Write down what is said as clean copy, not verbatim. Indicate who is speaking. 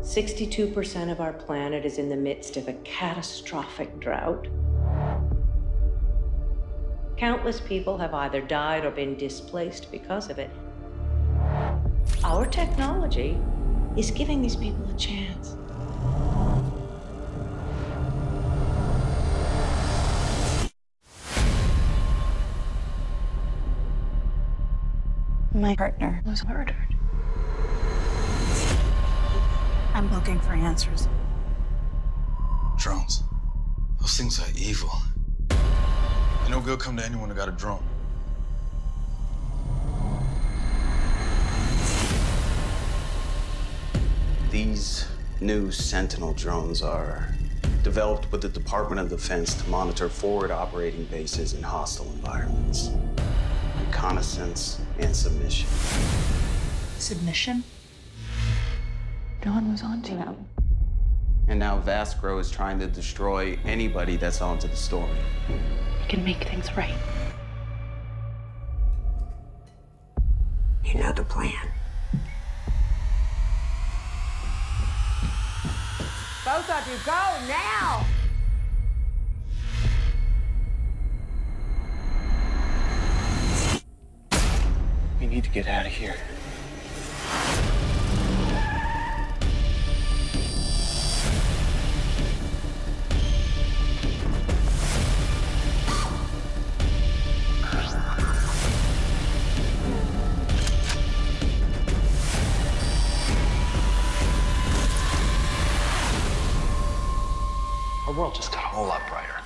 Speaker 1: 62% of our planet is in the midst of a catastrophic drought. Countless people have either died or been displaced because of it. Our technology is giving these people a chance.
Speaker 2: My partner was murdered. I'm looking for answers.
Speaker 3: Drones. Those things are evil. And no good come to anyone who got a drone.
Speaker 4: These new Sentinel drones are developed with the Department of Defense to monitor forward operating bases in hostile environments. Reconnaissance and submission.
Speaker 2: Submission?
Speaker 5: Dawn was onto them.
Speaker 4: And now Vascro is trying to destroy anybody that's onto the story.
Speaker 5: We can make things right.
Speaker 1: You know the plan.
Speaker 6: Both of you, go now!
Speaker 7: We need to get out of here. Our world just got a whole lot brighter.